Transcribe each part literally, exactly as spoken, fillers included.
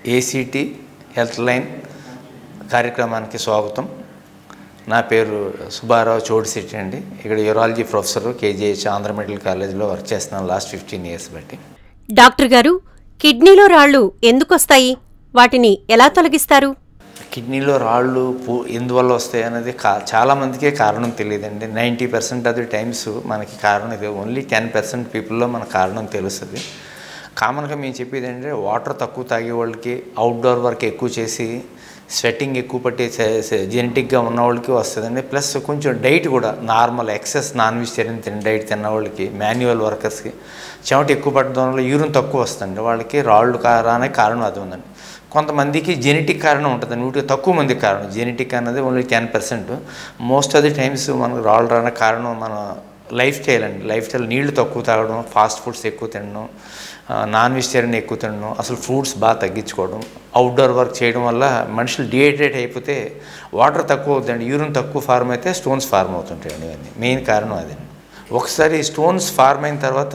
ACT health line కార్యక్రమానికి స్వాగతం. నా పేరు సుబ్బారావు చోడిశెట్టి అండి. ఇక్కడ urology professor KGH Andhra medical కాలేజ్లో వర్క్ చేస్తున్నాను లాస్ట్ ఫిఫ్టీన్ ఇయర్స్ బట్టి. డాక్టర్ గారు, కిడ్నీలో రాళ్ళు ఎందుకు వస్తాయి? వాటిని ఎలా తొలగిస్తారు? కిడ్నీలో రాళ్ళు ఎందువల్ల వస్తాయి అనేది కా చాలామందికే కారణం తెలియదండి. Ninety percent of the times మనకి కారణం ఇది, ఓన్లీ టెన్ పర్సెంట్ పీపుల్లో మన కారణం తెలుస్తుంది. కామన్గా మేము చెప్పేది ఏంటంటే వాటర్ తక్కువ తాగే వాళ్ళకి, అవుట్డోర్ వర్క్ ఎక్కువ చేసి స్వెట్టింగ్ ఎక్కువ పట్టి జెనెటిక్గా ఉన్న వాళ్ళకి వస్తుందండి. ప్లస్ కొంచెం డైట్ కూడా నార్మల్ ఎక్సెస్ నాన్ వెజిటేరియన్ తిన డైట్ తిన్న వాళ్ళకి, మాన్యువల్ వర్కర్స్కి చెమట ఎక్కువ పట్టడం వల్ల యూరిన్ తక్కువ వస్తుంది, వాళ్ళకి రాళ్ళు రానే కారణం అది ఉందండి. కొంతమందికి జెనెటిక్ కారణం ఉంటుంది, నూటికి తక్కువ మందికి కారణం. జెనెటిక్ అన్నది only ten percent. Most of the times మనకు రాళ్ళు రానే కారణం మన లైఫ్ స్టైల్ అండి. లైఫ్ స్టైల్ నీళ్లు తక్కువ తాగడం, ఫాస్ట్ ఫుడ్స్ ఎక్కువ తినడం, నాన్ వెజిటేరియన్ ఎక్కువ తినడం, అసలు ఫ్రూట్స్ బాగా తగ్గించుకోవడం, అవుట్డోర్ వర్క్ చేయడం వల్ల మనుషులు డిహైడ్రేట్ అయిపోతే వాటర్ తక్కువ అవుతుందండి. యూరిన్ తక్కువ ఫార్మ్ అయితే స్టోన్స్ ఫార్మ్ అవుతుంటాయండి. ఇవన్నీ మెయిన్ కారణం అదే. ఒకసారి స్టోన్స్ ఫార్మ్ అయిన తర్వాత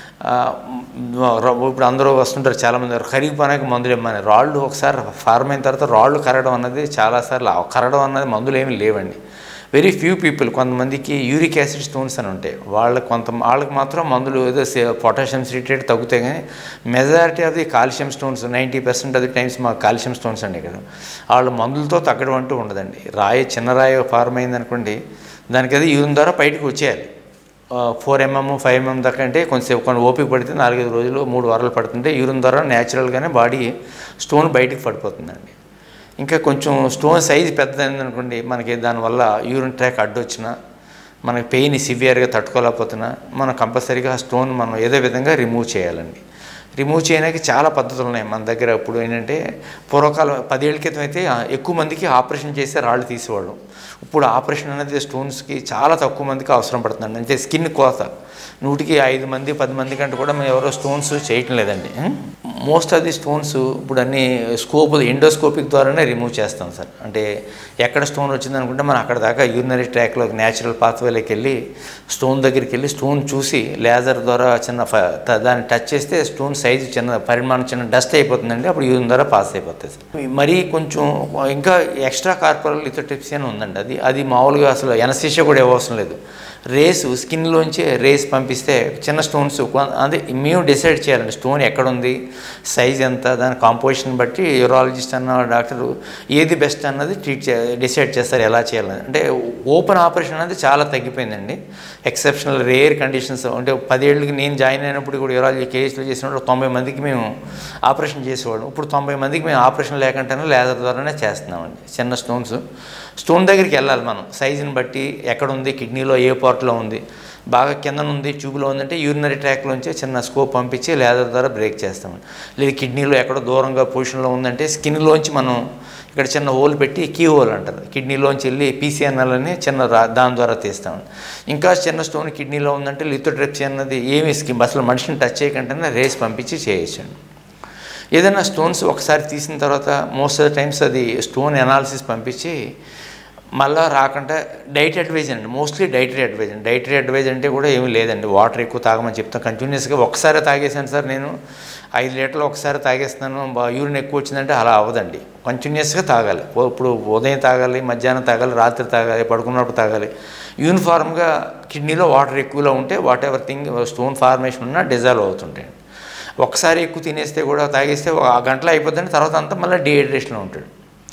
ఇప్పుడు అందరూ వస్తుంటారు చాలామంది, కరిగిపోయినాక మందులు ఇవ్వమని. రాళ్ళు ఒకసారి ఫార్మ్ అయిన తర్వాత రాళ్ళు కరగడం అన్నది చాలాసార్లు కరగడం అన్నది మందులు ఏమీ లేవండి. వెరీ ఫ్యూ పీపుల్, కొంతమందికి యూరిక్ యాసిడ్ స్టోన్స్ అని ఉంటాయి, వాళ్ళకి కొంత వాళ్ళకి మాత్రం మందులు ఏదో పొటాషియం సిట్రేట్ తగ్గుతాయి. కానీ majority of the calcium stones, ninety percent of the times మా కాల్షియం స్టోన్స్ అండి. ఇక్కడ వాళ్ళు మందులతో తగ్గడం అంటూ ఉండదండి. రాయి చిన్న రాయి ఫార్మ్ అయిందనుకోండి, దానికి అది యూరిన్ ద్వారా బయటకు వచ్చేయాలి. ఫోర్ ఎంఎం ఫైవ్ ఎంఎం దాకా అంటే కొంచెంసేపు కొన్ని ఓపిక పడితే నాలుగైదు రోజులు మూడు వారాలు పడుతుంటే యూరిన్ ద్వారా న్యాచురల్గానే బాడీ స్టోన్ బయటకు పడిపోతుందండి. ఇంకా కొంచెం స్టోన్ సైజ్ పెద్దదైంది అనుకోండి, మనకి దానివల్ల యూరిన్ ట్రాక్ అడ్డొచ్చినా, మనకి పెయిన్ సివియర్గా తట్టుకోలేకపోతున్నా మనం కంపల్సరీగా ఆ స్టోన్ మనం ఏదో విధంగా రిమూవ్ చేయాలండి. రిమూవ్ చేయడానికి చాలా పద్ధతులు ఉన్నాయి మన దగ్గర. ఇప్పుడు ఏంటంటే పూర్వకాలం పదేళ్ల క్రితం అయితే ఎక్కువ మందికి ఆపరేషన్ చేస్తే రాళ్ళు తీసేవాళ్ళు. ఇప్పుడు ఆపరేషన్ అనేది స్టోన్స్కి చాలా తక్కువ మందికి అవసరం పడుతుందండి. అంటే స్కిన్ కోత నూటికి ఐదు మంది పది మంది కంటే కూడా మేము ఎవరో స్టోన్స్ చేయటం లేదండి. మోస్ట్ ఆఫ్ ది స్టోన్స్ ఇప్పుడు అన్ని స్కోప్ ఎండోస్కోపిక్ ద్వారానే రిమూవ్ చేస్తాం సార్. అంటే ఎక్కడ స్టోన్ వచ్చింది అనుకుంటే మనం అక్కడ దాకా యూరినరీ ట్రాక్లో న్యాచురల్ పాత్వేలోకి వెళ్ళి స్టోన్ దగ్గరికి వెళ్ళి స్టోన్ చూసి లేజర్ ద్వారా చిన్న దాన్ని టచ్ చేస్తే స్టోన్ సైజు చిన్న పరిమాణం చిన్న డస్ట్ అయిపోతుందండి. అప్పుడు యూరిన్ ద్వారా పాస్ అయిపోతుంది సార్. మరీ కొంచెం ఇంకా ఎక్స్ట్రా కార్పొరల్ లిథోట్రిప్సీ అని ఉందండి. అది అది మామూలుగా అసలు ఎనస్థీషియా కూడా ఇవ్వవసరం లేదు. రేసు స్కిన్లోంచి రేస్ పంపిస్తే చిన్న స్టోన్స్ అదే మేము డిసైడ్ చేయాలండి స్టోన్ ఎక్కడుంది, సైజ్ ఎంత, దాని కాంపోజిషన్ బట్టి యూరాలజిస్ట్ అన్న డాక్టరు ఏది బెస్ట్ అన్నది ట్రీట్ చే డిసైడ్ చేస్తారు ఎలా చేయాలని. అంటే ఓపెన్ ఆపరేషన్ అనేది చాలా తగ్గిపోయిందండి. ఎక్సెప్షనల్ రేర్ కండిషన్స్ అంటే పదేళ్ళకి నేను జాయిన్ అయినప్పుడు కూడా యూరాలజీ కేసులు చేసినప్పుడు తొంభై మందికి మేము ఆపరేషన్ చేసేవాళ్ళం. ఇప్పుడు తొంభై మందికి మేము ఆపరేషన్ లేకుండానే లేజర్ ద్వారానే చేస్తున్నామండి. చిన్న స్టోన్స్ స్టోన్ దగ్గరికి వెళ్ళాలి మనం సైజుని బట్టి, ఎక్కడ ఉంది, కిడ్నీలో ఏ పార్ట్లో ఉంది, బాగా కింద ఉంది, ట్యూబ్లో ఉందంటే యూరినరీ ట్రాక్లోంచి చిన్న స్కోప్ పంపించి లేజర్ ద్వారా బ్రేక్ చేస్తామండి. లేదు కిడ్నీలో ఎక్కడో దూరంగా పొజిషన్లో ఉందంటే స్కిన్లోంచి మనం ఇక్కడ చిన్న హోల్ పెట్టి కీ హోల్ అంటారు, కిడ్నీలోంచి వెళ్ళి పీసీఎన్ఎల్ అని చిన్న దాని ద్వారా తీస్తామండి. ఇంకా చిన్న స్టోన్ కిడ్నీలో ఉందంటే లిథోట్రిప్సీ అన్నది ఏమి స్కిన్ అసలు మనిషిని టచ్ చేయకుండానే రేస్ పంపించి చేయొచ్చండి. ఏదైనా స్టోన్స్ ఒకసారి తీసిన తర్వాత మోస్ట్ ఆఫ్ ద టైమ్స్ అది స్టోన్ ఎనాలిసిస్ పంపించి మళ్ళీ రాకుండా డైట్ అడ్వైజ్ అండి. మోస్ట్లీ డైటరీ అడ్వైజ్ అండి. డైటరీ అడ్వైజ్ అంటే కూడా ఏమీ లేదండి, వాటర్ ఎక్కువ తాగమని చెప్తాను. కంటిన్యూస్గా ఒకసారి తాగేసాను సార్, నేను ఐదు లీటర్లు ఒకసారి తాగేస్తున్నాను, యూరిన్ ఎక్కువ వచ్చిందంటే అలా అవ్వదండి. కంటిన్యూస్గా తాగాలి. ఇప్పుడు ఉదయం తాగాలి, మధ్యాహ్నం తాగాలి, రాత్రి తాగాలి, పడుకున్నప్పుడు తాగాలి. యూనిఫార్మ్గా కిడ్నీలో వాటర్ ఎక్కువలో ఉంటే whatever thing stone formation ఉన్నా డిజాల్వ్ అవుతుంటాయి. ఒకసారి ఎక్కువ తినేస్తే కూడా తాగేస్తే ఒక గంటలో అయిపోద్దండి, తర్వాత అంతా మళ్ళీ డీహైడ్రేషన్లో ఉంటాడు.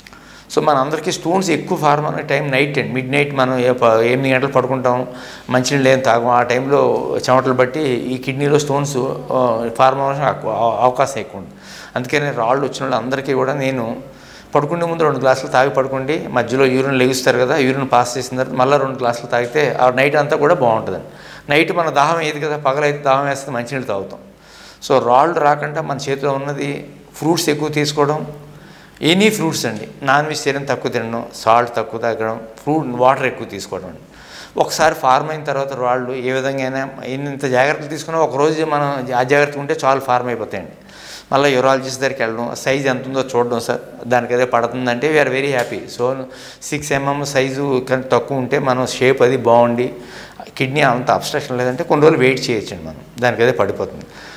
సో మన అందరికీ స్టోన్స్ ఎక్కువ ఫార్మ్ అనే టైం నైట్ అండి. మిడ్ నైట్ మనం ఎనిమిది గంటలు పడుకుంటాం, మంచినీళ్ళు ఏం తాగం. ఆ టైంలో చెమటలు బట్టి ఈ కిడ్నీలో స్టోన్స్ ఫార్మ్ అవ్వడానికి అవకాశం ఎక్కువ ఉంది. అందుకని రాళ్ళు వచ్చిన వాళ్ళు అందరికీ కూడా నేను పడుకునే ముందు రెండు గ్లాసులు తాగి పడుకోండి, మధ్యలో యూరిన్ లెగుస్తారు కదా, యూరిన్ పాస్ చేసిన తర్వాత మళ్ళీ రెండు గ్లాసులు తాగితే ఆ నైట్ అంతా కూడా బాగుంటుందండి. నైట్ మన దాహం ఏది కదా, పగలైతే దాహం వేస్తే మంచినీళ్ళు తాగుతాం. సో రాళ్ళు రాకుండా మన చేతిలో ఉన్నది ఫ్రూట్స్ ఎక్కువ తీసుకోవడం, ఎనీ ఫ్రూట్స్ అండి, నాన్ వెజిటేరియన్ తక్కువ తినడం, సాల్ట్ తక్కువ తాగడం, ఫ్రూట్ వాటర్ ఎక్కువ తీసుకోవడం అండి. ఒకసారి ఫార్మ్ అయిన తర్వాత రాళ్ళు ఏ విధంగా అయినా ఇంత జాగ్రత్తలు తీసుకున్నా ఒకరోజు మనం ఆ జాగ్రత్తగా ఉంటే చాలు ఫార్మ్ అయిపోతాయండి. మళ్ళీ యూరాలజిస్ట్ దగ్గరికి వెళ్ళడం, సైజ్ ఎంత ఉందో చూడడం, సార్ దానికి అదే పడుతుందంటే we are very happy. So six MM size కానీ తక్కువ ఉంటే మనం షేప్ అది బాగుండి కిడ్నీ అంత అబ్స్ట్రక్షన్ లేదంటే కొన్ని రోజులు వెయిట్ చేయొచ్చండి మనం, దానికి అదే పడిపోతుంది.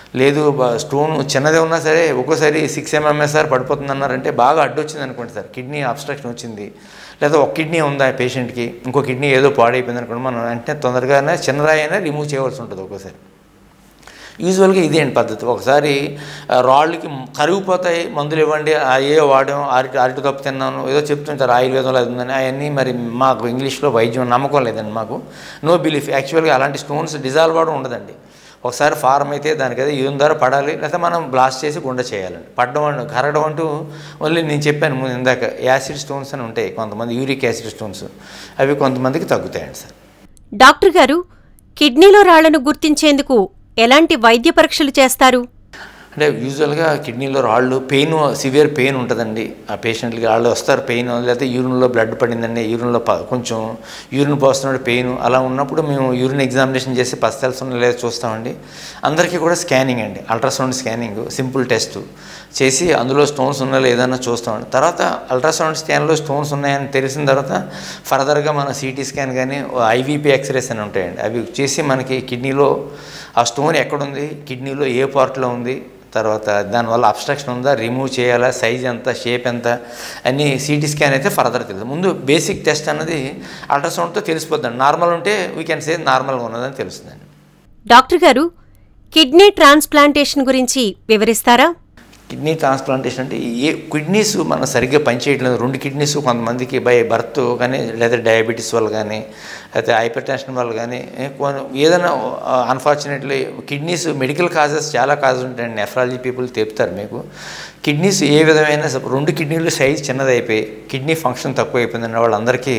లేదు స్టోన్ చిన్నదే ఉన్నా సరే ఒక్కోసారి సిక్స్ ఎంఎంఎస్ఆర్ పడిపోతుంది అన్నారంటే బాగా అడ్డు వచ్చింది అనుకోండి సార్, కిడ్నీ అబ్స్ట్రక్షన్ వచ్చింది, లేదా ఒక కిడ్నీ ఉందా పేషెంట్కి, ఇంకో కిడ్నీ ఏదో పాడైపోయింది అనుకోండి, మనం వెంటనే తొందరగానే చిన్న రాయి అయినా రిమూవ్ చేయవలసి ఉంటుంది ఒక్కోసారి. యూజువల్గా ఇదే అండి పద్ధతి. ఒకసారి రాళ్ళకి కరిగిపోతాయి మందులు ఇవ్వండి, ఏ వాడాం, అరటి అరటి తప్పు తిన్నాను ఏదో చెప్తుంటారు ఆయుర్వేదంలో అది ఉందని, అవన్నీ మరి మాకు ఇంగ్లీష్లో వైద్యం నమ్మకం లేదండి, మాకు నో బిలీఫ్. యాక్చువల్గా అలాంటి స్టోన్స్ డిజాల్వ్ అవడం ఉండదండి. ఒకసారి ఫార్మ్ అయితే దానికి అదే యూరిన్ ద్వారా పడాలి, లేకపోతే మనం బ్లాస్ట్ చేసి గుండె చేయాలండి. పడడం అంటూ కరగడం అంటూ ఓన్లీ నేను చెప్పాను ముందు ఇందాక యాసిడ్ స్టోన్స్ అని ఉంటాయి కొంతమంది, యూరిక్ యాసిడ్ స్టోన్స్, అవి కొంతమందికి తగ్గుతాయండి సార్. డాక్టర్ గారు, కిడ్నీలో రాళ్లను గుర్తించేందుకు ఎలాంటి వైద్య పరీక్షలు చేస్తారు? అంటే యూజువల్గా కిడ్నీలో రాళ్ళు పెయిన్, సివియర్ పెయిన్ ఉంటుందండి ఆ పేషెంట్కి. రాళ్ళు వస్తారు పెయిన్, లేకపోతే యూరిన్లో బ్లడ్ పడిందండి, యూరిన్లో కొంచెం యూరిన్ పోస్తున్నప్పుడు పెయిన్, అలా ఉన్నప్పుడు మేము యూరిన్ ఎగ్జామినేషన్ చేసి పస్ సెల్స్ ఉన్న లేదా చూస్తామండి. అందరికీ కూడా స్కానింగ్ అండి, అల్ట్రాసౌండ్ స్కానింగ్ సింపుల్ టెస్ట్ చేసి అందులో స్టోన్స్ ఉన్నా లేదన్నా చూస్తామండి. తర్వాత అల్ట్రాసౌండ్ స్కాన్లో స్టోన్స్ ఉన్నాయని తెలిసిన తర్వాత ఫర్దర్గా మన సిటీ స్కాన్ కానీ ఐవీపీ ఎక్స్రేస్ అని ఉంటాయండి, అవి చేసి మనకి కిడ్నీలో ఆ స్టోన్ ఎక్కడుంది, కిడ్నీలో ఏ పార్ట్లో ఉంది, తర్వాత దానివల్ల అబ్స్ట్రక్షన్ ఉందా, రిమూవ్ చేయాలా, సైజ్ ఎంత, షేప్ ఎంత అన్నీ సిటీ స్కాన్ అయితే ఫర్దర్ తెలుసు. ముందు బేసిక్ టెస్ట్ అన్నది అల్ట్రాసౌండ్తో తెలిసిపోద్దండి. నార్మల్ ఉంటే వీ కెన్ సే నార్మల్గా ఉన్నదని తెలుస్తుందండి. డాక్టర్ గారు, కిడ్నీ ట్రాన్స్ప్లాంటేషన్ గురించి వివరిస్తారా? కిడ్నీ ట్రాన్స్ప్లాంటేషన్ అంటే ఏ కిడ్నీస్ మనం సరిగ్గా పనిచేయట్లేదు, రెండు కిడ్నీస్ కొంతమందికి బై బర్త్ కానీ లేదా డయాబెటీస్ వల్ల కానీ అయితే హైపర్ టెన్షన్ వల్ల కానీ ఏదైనా అన్ఫార్చునేట్లీ కిడ్నీస్ మెడికల్ కాజెస్ చాలా కాజెస్ ఉంటాయండి, నెఫ్రాలజీ పీపుల్ చెప్తారు మీకు. కిడ్నీస్ ఏ విధమైన రెండు కిడ్నీలు సైజ్ చిన్నదైపోయి కిడ్నీ ఫంక్షన్ తక్కువ అయిపోయిందన్న వాళ్ళందరికీ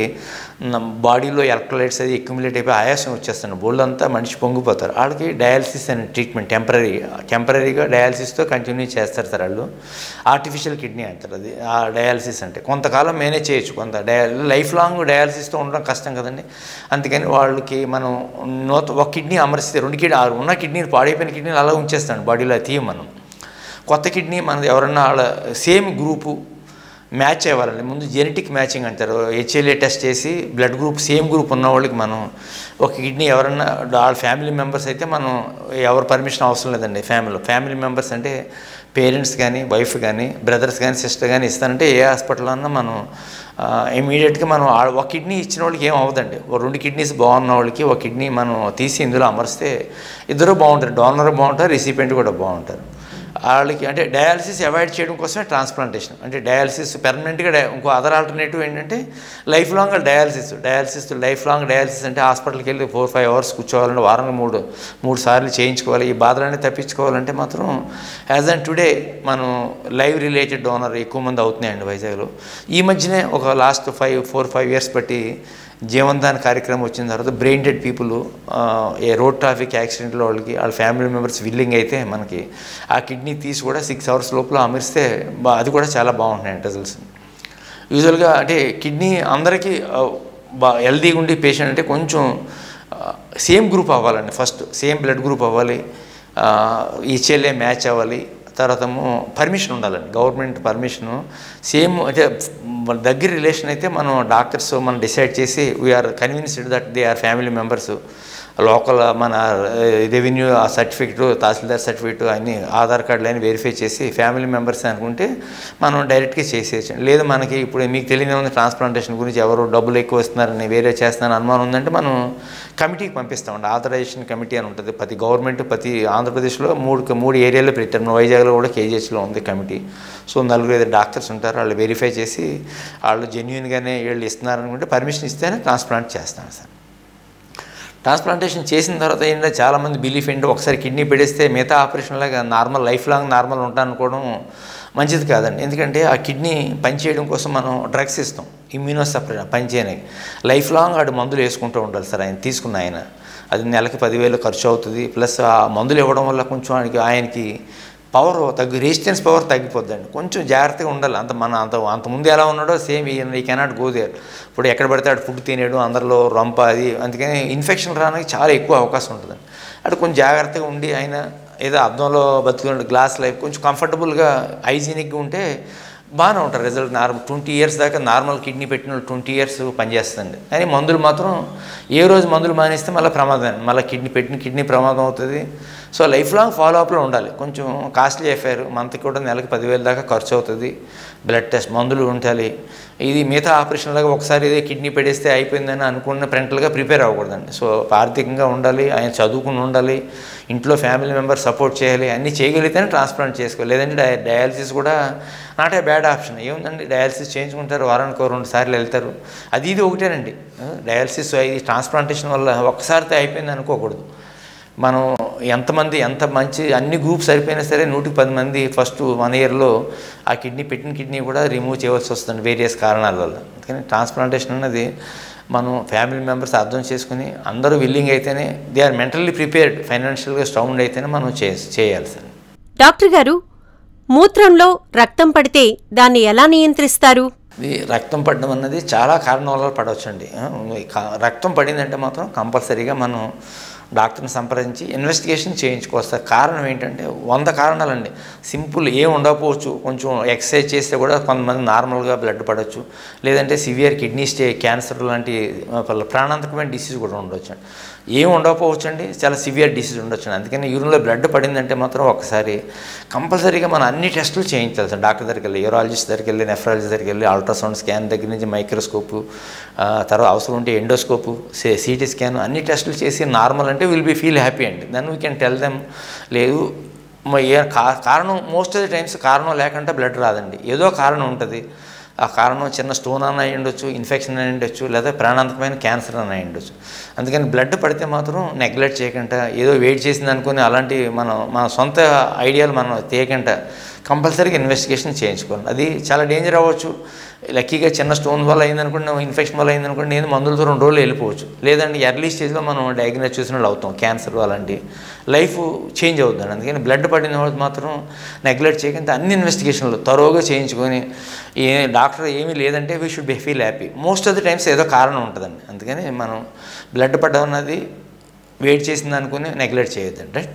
బాడీలో ఎలక్ట్రోలైట్స్ అది అక్యుములేట్ అయిపోయి ఆయాసం వచ్చేస్తుంది, బోల్డ్ అంతా మనిషి పొంగిపోతారు. వాళ్ళకి డయాలసిస్ అనే ట్రీట్మెంట్ టెంపరీ టెంపరీగా డయాలసిస్తో కంటిన్యూ చేస్తారు సార్ వాళ్ళు. ఆర్టిఫిషియల్ కిడ్నీ అంటారు అది, ఆ డయాలసిస్ అంటే కొంతకాలం మేనేజ్ చేయొచ్చు, కొంత డయా లైఫ్ లాంగ్ డయాలసిస్తో ఉండడం కష్టం కదండి. అందుకని వాళ్ళకి మనం నూత ఒక కిడ్నీ అమరిస్తే రెండు కిడ్నీ ఉన్న కిడ్నీలు పాడైపోయిన కిడ్నీలు అలా ఉంచేస్తాను బాడీలో తీయం మనం. కొత్త కిడ్నీ మనది ఎవరన్నా వాళ్ళ సేమ్ గ్రూపు మ్యాచ్ అవ్వాలండి. ముందు జెనెటిక్ మ్యాచింగ్ అంటారు, హెచ్ఎల్ఏ టెస్ట్ చేసి బ్లడ్ గ్రూప్ సేమ్ గ్రూప్ ఉన్న వాళ్ళకి మనం ఒక కిడ్నీ ఎవరన్నా వాళ్ళ ఫ్యామిలీ మెంబర్స్ అయితే మనం ఎవరు పర్మిషన్ అవసరం లేదండి. ఫ్యామిలీ ఫ్యామిలీ మెంబర్స్ అంటే పేరెంట్స్ కానీ వైఫ్ కానీ బ్రదర్స్ కానీ సిస్టర్ కానీ ఇస్తానంటే ఏ హాస్పిటల్లో అన్నా మనం ఇమీడియట్గా మనం ఒక కిడ్నీ ఇచ్చిన వాళ్ళకి ఏం అవ్వదండి. రెండు కిడ్నీస్ బాగున్న వాళ్ళకి ఒక కిడ్నీ మనం తీసి ఇందులో అమరిస్తే ఇద్దరు బాగుంటారు, డోనర్ బాగుంటారు, రిసిపియంట్ కూడా బాగుంటారు. వాళ్ళకి అంటే డయాలసిస్ అవాయిడ్ చేయడం కోసమే ట్రాన్స్ప్లాంటేషన్. అంటే డయాలసిస్ పెర్మనెంట్గా డై ఇంకో అదర్ ఆల్టర్నేటివ్ ఏంటంటే life long dialysis. Dialysis life long dialysis అంటే హాస్పిటల్కి వెళ్ళి ఫోర్ ఫైవ్ అవర్స్ కూర్చోవాలంటే వారానికి మూడు మూడు సార్లు చేయించుకోవాలి. ఈ బాధలన్నీ తప్పించుకోవాలంటే మాత్రం యాజ్ అండ్ టుడే మనం లైవ్ రిలేటెడ్ డోనర్ ఎక్కువ మంది అవుతున్నాయండి వైజాగ్లో. ఈ మధ్యనే ఒక last five four five years బట్టి జీవన్దాన్ కార్యక్రమం వచ్చిన తర్వాత brain dead people a road traffic యాక్సిడెంట్లో వాళ్ళకి వాళ్ళ ఫ్యామిలీ మెంబర్స్ విల్లింగ్ అయితే మనకి ఆ కిడ్నీ తీసి కూడా సిక్స్ అవర్స్ లోపల అమరిస్తే బా అది కూడా చాలా బాగుంటున్నాయి రిజల్ట్స్. యూజువల్గా అంటే కిడ్నీ అందరికీ బా హెల్దీగా ఉండి పేషెంట్ అంటే కొంచెం సేమ్ గ్రూప్ అవ్వాలండి, ఫస్ట్ సేమ్ బ్లడ్ గ్రూప్ అవ్వాలి, హెచ్ఎల్ఏ మ్యాచ్ అవ్వాలి, తర్వాత పర్మిషన్ ఉండాలండి, గవర్నమెంట్ పర్మిషను సేమ్ అంటే దగ్గర రిలేషన్ అయితే మనం డాక్టర్స్ మనం డిసైడ్ చేసి we are convinced that they are family members. Local మన రెవెన్యూ ఆ సర్టిఫికెట్ తహసీల్దార్ సర్టిఫికెట్ అన్నీ ఆధార్ కార్డులు అన్నీ వెరిఫై చేసి ఫ్యామిలీ మెంబర్స్ అనుకుంటే మనం డైరెక్ట్గా చేసేయచ్చు. లేదు మనకి ఇప్పుడు మీకు తెలియని ఉంది ట్రాన్స్ప్లాంటేషన్ గురించి ఎవరు డబ్బులు ఎక్కువ ఇస్తున్నారని వేరే చేస్తున్నారని అనుమానం ఉందంటే మనం కమిటీకి పంపిస్తామండి. ఆథరైజేషన్ కమిటీ అని ఉంటుంది ప్రతి గవర్నమెంట్ ప్రతి ఆంధ్రప్రదేశ్లో మూడు మూడు ఏరియాలో పెట్టారు. మన వైజాగ్లో కూడా కేజీహెచ్లో ఉంది కమిటీ. సో నలుగురు ఐదు డాక్టర్స్ ఉంటారు, వాళ్ళు వెరిఫై చేసి వాళ్ళు జెన్యూన్గానే వీళ్ళు ఇస్తున్నారనుకుంటే పర్మిషన్ ఇస్తేనే ట్రాన్స్ప్లాంట్ చేస్తాను సార్. ట్రాన్స్ప్లాంటేషన్ చేసిన తర్వాత ఏంటంటే చాలామంది బిలీఫ్ ఏంటో ఒకసారి కిడ్నీ పెడిస్తే మిగతా ఆపరేషన్ లాగా నార్మల్ లైఫ్ లాంగ్ నార్మల్ ఉంటాననుకోవడం మంచిది కాదండి. ఎందుకంటే ఆ కిడ్నీ పనిచేయడం కోసం మనం డ్రగ్స్ ఇస్తాం, ఇమ్యూనో సప్రెషన్ పనిచేయడానికి. లైఫ్ లాంగ్ ఆడు మందులు వేసుకుంటూ ఉండాలి సార్ ఆయన తీసుకున్న ఆయన. అది నెలకి పదివేలు ఖర్చు అవుతుంది. ప్లస్ ఆ మందులు ఇవ్వడం వల్ల కొంచెం ఆయనకి ఆయనకి పవర్ తగ్గి రెసిస్టెన్స్ పవర్ తగ్గిపోద్దండి. కొంచెం జాగ్రత్తగా ఉండాలి. అంత మన అంత అంతకుముందు ఎలా ఉన్నాడో సేమ్ ఈ కెనాట్ గో దేర్. ఇప్పుడు ఎక్కడ పడితే అటు ఫుడ్ తినేయడం, అందరిలో రొంప అది, అందుకని ఇన్ఫెక్షన్ రావడానికి చాలా ఎక్కువ అవకాశం ఉంటుందండి. అటు కొంచెం జాగ్రత్తగా ఉండి ఆయన ఏదో అద్దంలో బతుకునే గ్లాస్ లైఫ్ కొంచెం కంఫర్టబుల్గా హైజీనిక్గా ఉంటే బాగానే ఉంటారు. రిజల్ట్ నార్మల్ ట్వంటీ ఇయర్స్ దాకా నార్మల్ కిడ్నీ పెట్టిన ట్వంటీ ఇయర్స్ పనిచేస్తుంది. కానీ మందులు మాత్రం ఏ రోజు మందులు మానేస్తే మళ్ళీ ప్రమాదం, మళ్ళీ కిడ్నీ పెట్టిన కిడ్నీ ప్రమాదం అవుతుంది. సో లైఫ్ లాంగ్ ఫాలో అప్లో ఉండాలి. కొంచెం కాస్ట్లీ అఫేర్, మంత్కి కూడా నెలకి పదివేల దాకా ఖర్చు అవుతుంది. బ్లడ్ టెస్ట్, మందులు ఉండాలి. ఇది మిగతా ఆపరేషన్ లాగా ఒకసారి ఇదే కిడ్నీ పెడేస్తే అయిపోయిందని అనుకున్న ప్రింటల్గా ప్రిపేర్ అవ్వకూడదండి. సో ఆర్థికంగా ఉండాలి, ఆయన చదువుకుని ఉండాలి, ఇంట్లో ఫ్యామిలీ మెంబర్ సపోర్ట్ చేయాలి, అన్నీ చేయగలిగితేనే ట్రాన్స్ప్లాంట్ చేసుకోవాలి. లేదంటే డయ డయాలసిస్ కూడా నాట్ ఏ బ్యాడ్ ఆప్షన్. ఏముందండి, డయాలసిస్ చేయించుకుంటారు, వారానికి రెండు సార్లు వెళ్తారు, అది ఇది ఒకటేనండి. డయాలసిస్ ఇది ట్రాన్స్ప్లాంటేషన్ వల్ల ఒక్కసారితో అయిపోయింది అనుకోకూడదు. మనం ఎంతమంది ఎంత మంచి అన్ని గ్రూప్స్ సరిపోయినా సరే నూటికి పది మంది ఫస్ట్ వన్ ఇయర్లో ఆ కిడ్నీ పెట్టిన కిడ్నీ కూడా రిమూవ్ చేయవలసి వస్తుంది వేరియస్ కారణాల వల్ల. అందుకని ట్రాన్స్ప్లాంటేషన్ అన్నది మనం ఫ్యామిలీ మెంబర్స్ అర్థం చేసుకుని అందరూ విల్లింగ్ అయితేనే, దే ఆర్ మెంటల్లీ ప్రిపేర్డ్, ఫైనాన్షియల్గా స్ట్రాంగ్ అయితేనే మనం చే చేయాలి సార్. డాక్టర్ గారు, మూత్రంలో రక్తం పడితే దాన్ని ఎలా నియంత్రిస్తారు? ఇది రక్తం పడడం అన్నది చాలా కారణాల వల్ల పడవచ్చండి. రక్తం పడిందంటే మాత్రం కంపల్సరీగా మనం డాక్టర్ని సంప్రదించి ఇన్వెస్టిగేషన్ చేయించుకోవచ్చు. కారణం ఏంటంటే వంద కారణాలండి. సింపుల్ ఏం ఉండకపోవచ్చు, కొంచెం ఎక్సర్సైజ్ చేస్తే కూడా కొంతమంది నార్మల్గా బ్లడ్ పడవచ్చు, లేదంటే సివియర్ కిడ్నీ స్టే క్యాన్సర్ లాంటి ప్రాణాంతకమైన డిసీజ్ కూడా ఉండవచ్చు. ఏం ఉండకపోవచ్చు అండి, చాలా సివియర్ డిసీజ్ ఉండొచ్చు. అందుకని యూరిన్లో బ్లడ్ పడిందంటే మాత్రం ఒకసారి కంపల్సరీగా మనం అన్ని టెస్టులు చేయించాలి సార్. డాక్టర్ దగ్గరికి వెళ్ళి, యూరాలజిస్ట్ దగ్గరికి వెళ్ళి, నెఫ్రాలజిస్ట్ దగ్గరికి వెళ్ళి, అల్ట్రాసౌండ్ స్కాన్ దగ్గర నుంచి మైక్రోస్కోపు, తర్వాత అవసరం ఉంటే ఎండోస్కోపు, సిటీ స్కాన్, అన్ని టెస్టులు చేసి నార్మల్ అంటే విల్ బీ ఫీల్ హ్యాపీ అండి. Then we can tell them. లేదు ఏ కారణం, మోస్ట్ ఆఫ్ ది టైమ్స్ కారణం లేకుండా బ్లడ్ రాదండి, ఏదో కారణం ఉంటుంది. ఆ కారణం చిన్న స్టోన్ అన్న అయి ఉండొచ్చు, ఇన్ఫెక్షన్ అయి ఉండొచ్చు, లేదా ప్రాణాంతకమైన క్యాన్సర్ అన్న అయి ఉండొచ్చు. అందుకని బ్లడ్ పడితే మాత్రం నెగ్లెక్ట్ చేయకుండా, ఏదో వెయిట్ చేసింది అనుకుని అలాంటి మనం మన సొంత ఐడియాలు మనం తీయకుండా కంపల్సరీగా ఇన్వెస్టిగేషన్ చేయించుకోవాలి. అది చాలా డేంజర్ అవ్వచ్చు. లక్కీగా చిన్న స్టోన్ వల్ల అయిందనుకోండి, ఇన్ఫెక్షన్ వల్ల అయిందనుకోండి, నేను మందులతో రెండు రోజులు వెళ్ళిపోవచ్చు. లేదంటే ఎర్లీ స్టేజ్లో మనం డయాగ్నోస్ చేసిన వాళ్ళు అవుతాం, క్యాన్సర్ అలాంటి లైఫ్ చేంజ్ అవుతుంది. అందుకని బ్లడ్ పడిన వాళ్ళు మాత్రం నెగ్లెక్ట్ చేయకుండా అన్ని ఇన్వెస్టిగేషన్లు తరోగా చేయించుకొని, ఏ డాక్టర్ ఏమీ లేదంటే we should be feel happy. Most of the times ఏదో కారణం ఉంటుందండి. అందుకని మనం బ్లడ్ పడ్డం అన్నది వెయిట్ చేసింది అనుకుని నెగ్లెక్ట్ చేయొద్దండి. రైట్.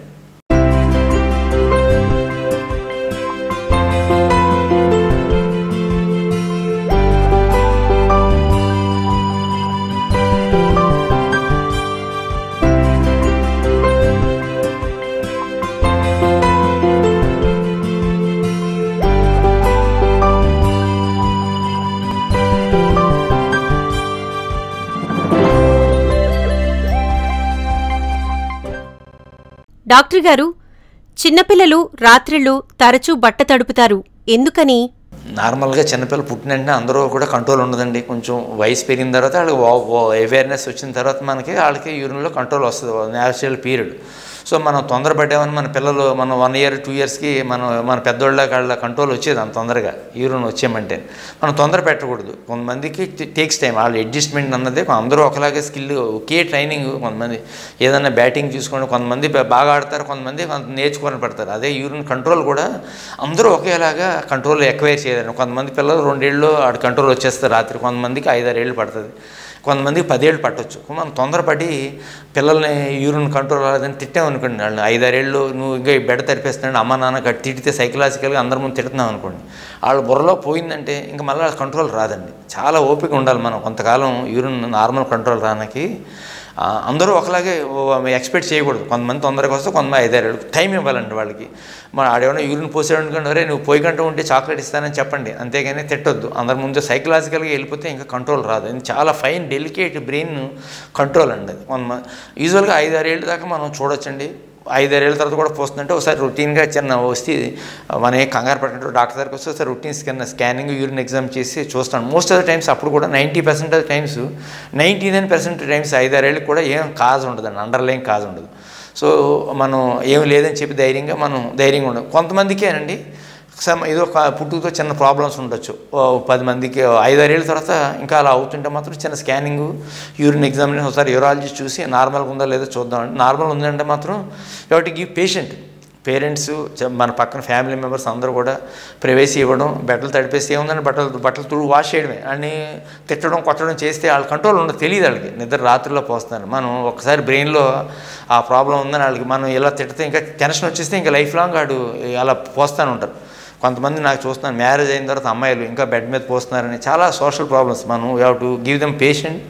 డాక్టర్ గారు, చిన్నపిల్లలు రాత్రిళ్ళు తరచూ బట్ట తడుపుతారు, ఎందుకని? నార్మల్గా చిన్నపిల్లలు పుట్టిన వెంటనే అందరూ కూడా కంట్రోల్ ఉండదండి. కొంచెం వయసు పెరిగిన తర్వాత వాళ్ళకి అవేర్నెస్ వచ్చిన తర్వాత మనకి వాళ్ళకి యూరిన్లో కంట్రోల్ వస్తుంది, న్యాచురల్ పీరియడ్. సో మనం తొందరపడ్డామని మన పిల్లలు మనం వన్ ఇయర్ టూ ఇయర్స్కి మనం మన పెద్దోళ్ళ వాళ్ళ కంట్రోల్ వచ్చేది అంత తొందరగా యూరిన్ వచ్చామంటే మనం తొందర పెట్టకూడదు. కొంతమందికి టేక్స్ టైం, వాళ్ళ అడ్జస్ట్మెంట్ అన్నదే. అందరూ ఒకలాగే స్కిల్, ఒకే ట్రైనింగ్. కొంతమంది ఏదైనా బ్యాటింగ్ చూసుకోండి, కొంతమంది బాగా ఆడతారు, కొంతమంది కొంత నేర్చుకొని పెడతారు. అదే యూరిన్ కంట్రోల్ కూడా అందరూ ఒకేలాగా కంట్రోల్ ఎక్వైర్ చేయాలి. కొంతమంది పిల్లలు రెండేళ్ళు ఆడ కంట్రోల్ వచ్చేస్తారు రాత్రి, కొంతమందికి ఐదారేళ్ళు పడుతుంది, కొంతమందికి పదేళ్ళు పట్టవచ్చు. మనం తొందరపడి పిల్లల్ని యూరిన్ కంట్రోల్ అవ్వదని తిట్టామనుకోండి, వాళ్ళని ఐదారేళ్ళు నువ్వు ఇంకా బెడ్ తరిపేస్తున్నాడు అమ్మ నాన్న గట్టి తిడితే సైకలాజికల్గా అందరి ముందు తిడుతున్నాం అనుకోండి, వాళ్ళ బుర్రలో పోయిందంటే ఇంకా మళ్ళీ కంట్రోల్ రాదండి. చాలా ఓపిక ఉండాలి మనం కొంతకాలం యూరిన్ నార్మల్ కంట్రోల్ రానికి. అందరూ ఒకలాగే ఎక్స్పెక్ట్ చేయకూడదు. కొంతమంది తొందరగా వస్తే కొంతమంది ఐదారేళ్ళు టైం ఇవ్వాలండి వాళ్ళకి. మరి ఆడేమన్నా యూరిన్ పోసాడు అనుకోండి, అరే నువ్వు పోయి కంటూ ఉంటే చాక్లెట్ ఇస్తానని చెప్పండి, అంతేగాని తిట్టొద్దు. అందరి ముందు సైకలాజికల్గా వెళ్ళిపోతే ఇంకా కంట్రోల్ రాదు. ఇది చాలా ఫైన్ డెలికేట్ బ్రెయిన్ కంట్రోల్ అండి. అది కొంత యూజువల్గా ఐదారేళ్ళ దాకా మనం చూడొచ్చండి. ఐదారేళ్ళ తర్వాత కూడా పోస్తుందంటే ఒకసారి రొటీన్గా చిన్న వస్తే మన కంగారు పట్టినట్టు డాక్టర్ దగ్గరికి వస్తే ఒకసారి routine scan scanning urine exam చేసి చూస్తాను. మోస్ట్ ఆఫ్ ద టైమ్స్ అప్పుడు కూడా ninety percent of times ninety nine percent times ఐదారేళ్ళకి కూడా ఏం కాజ్ ఉండదండి, అండర్లైన్ కాజ్ ఉండదు. సో మనం ఏమి లేదని చెప్పి ధైర్యంగా మనం ధైర్యంగా ఉండదు. కొంతమందికేనండి సమ్ ఏదో పుట్టుకతో చిన్న ప్రాబ్లమ్స్ ఉండొచ్చు, పది మందికి ఐదారేళ్ళ తర్వాత ఇంకా అలా అవుతుంటే మాత్రం చిన్న స్కానింగ్ యూరిన్ ఎగ్జామినేషన్ ఒకసారి యూరాలజిస్ట్ చూసి నార్మల్గా ఉందా లేదో చూద్దామండి. నార్మల్ ఉందంటే మాత్రం ఎవరికి గివ్ పేషెంట్ పేరెంట్స్ మన పక్కన ఫ్యామిలీ మెంబర్స్ అందరూ కూడా ప్రైవసీ ఇవ్వడం, బట్టలు తడిపేసి ఏముందని బట్టలు బట్టలు తుడు వాష్ చేయడమే, అని తిట్టడం కొట్టడం చేస్తే వాళ్ళ కంట్రోల్ ఉండదు, తెలియదు వాళ్ళకి. నిద్ర రాత్రిలో పోస్తున్నారు. మనం ఒకసారి బ్రెయిన్లో ఆ ప్రాబ్లం ఉందని వాళ్ళకి మనం ఇలా తిడితే ఇంకా టెన్షన్ వచ్చేస్తే ఇంకా లైఫ్ లాంగ్ వాడు అలా పోస్తూనే ఉంటారు. కొంతమంది నాకు చూస్తున్నాను మ్యారేజ్ అయిన తర్వాత అమ్మాయిలు ఇంకా బెడ్ మీద పోస్తున్నారని, చాలా సోషల్ ప్రాబ్లమ్స్. మనం we have to give them patient,